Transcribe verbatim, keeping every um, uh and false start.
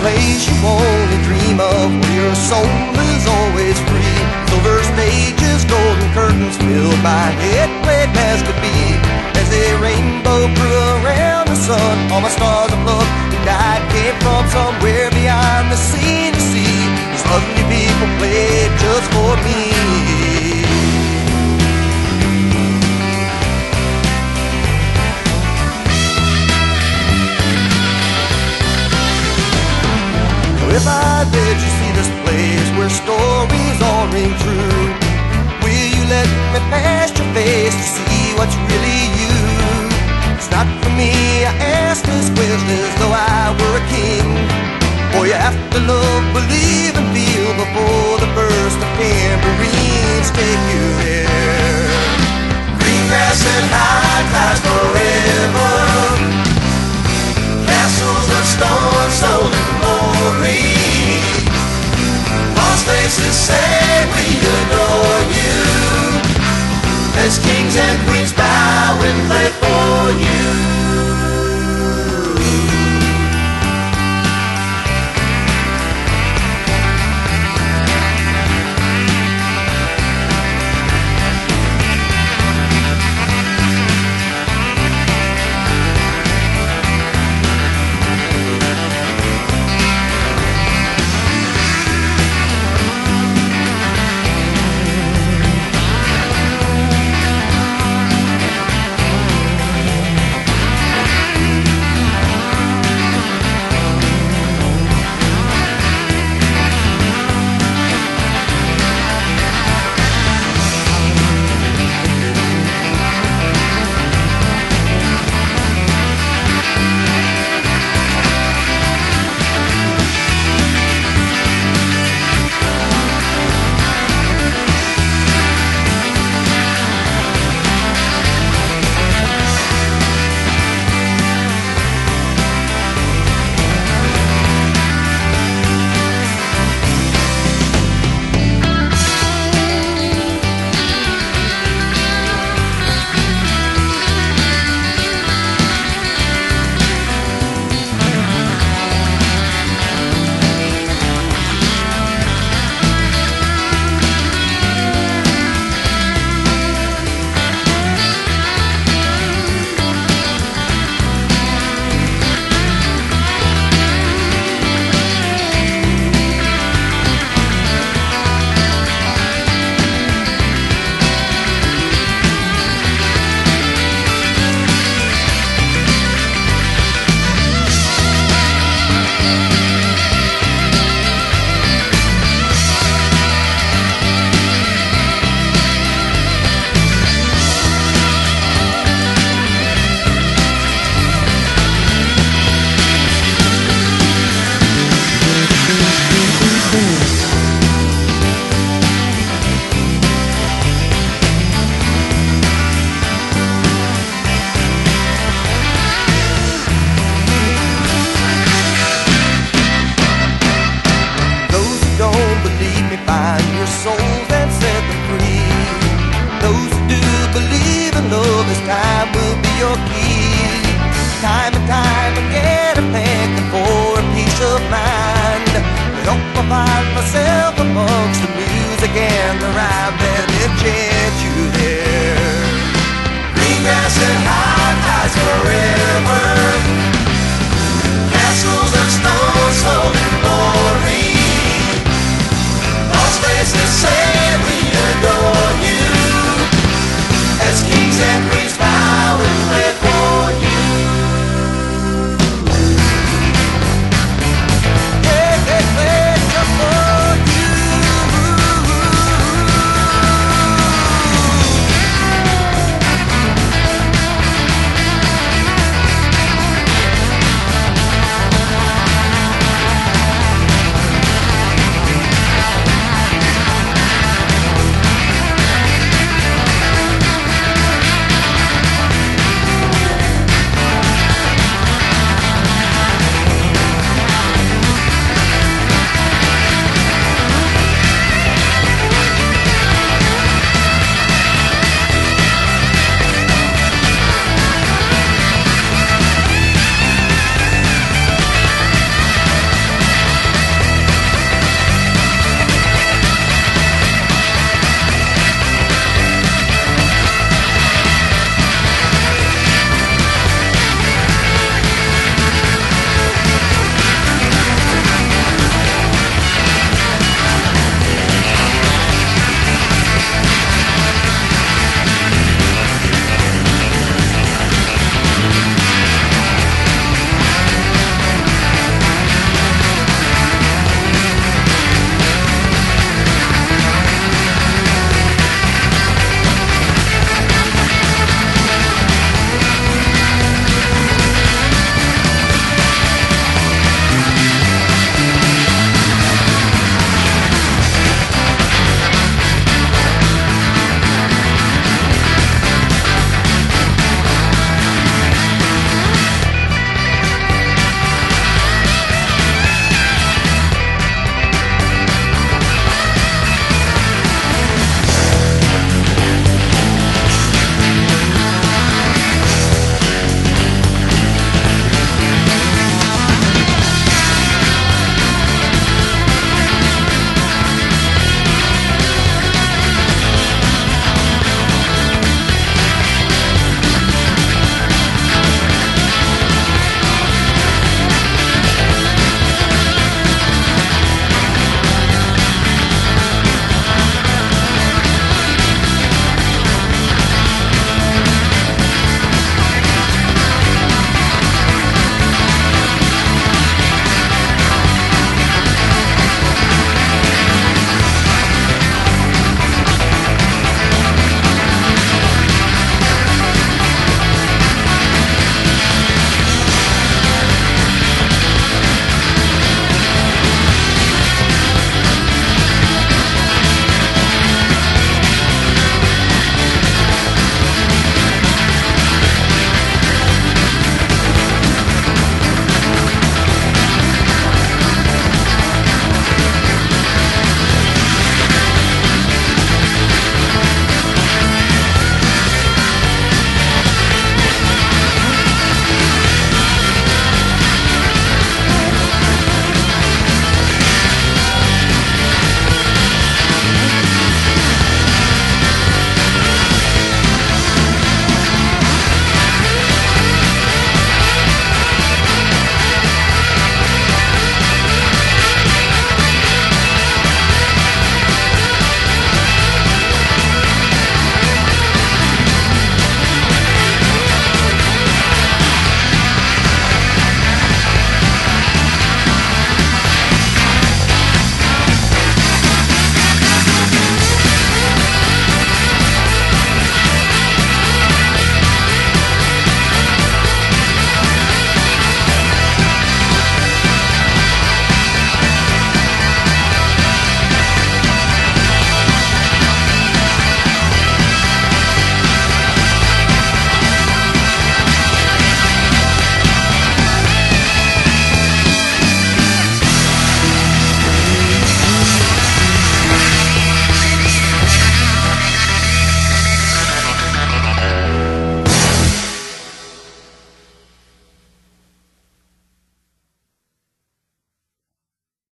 place you only dream of, where your soul is always free. Silver stages, golden curtains filled my head, played as could be. As a rainbow grew around the sun, all my stars of love who died came from somewhere beyond the sea to see. These lovely people played just for me. If I let you see this place where stories all ring true, will you let me past your face to see what's really you? It's not for me, I ask this question as though I were a king. For you have to love, believe and feel before the burst of tambourines take you there. Green grass and high clouds forever, castles of stone sold in glory. Lost faces say we adore you, as kings and queens bow and play for you. Souls and set them free. Those who do believe in love, this time will be your key. Time and time again I'm thanking for a peace of mind. I hope I find myself amongst the music and the rhyme that enchant you there. Green grass and high